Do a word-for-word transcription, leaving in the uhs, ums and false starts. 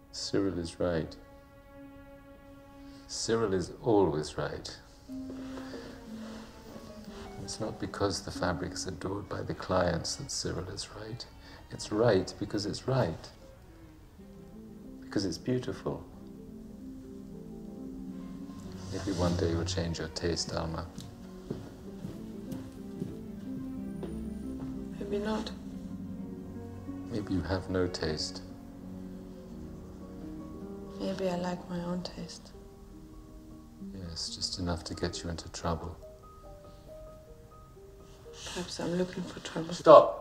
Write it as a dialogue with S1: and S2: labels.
S1: Cyril is right. Cyril is always right. It's not because the fabric is adored by the clients that Cyril is right. It's right because it's right. Because it's beautiful. Maybe one day you'll change your taste, Alma.
S2: Maybe not.
S1: Maybe you have no taste.
S2: Maybe I like my own taste.
S1: Yes, just enough to get you into trouble.
S2: Perhaps I'm looking for trouble.
S1: Stop!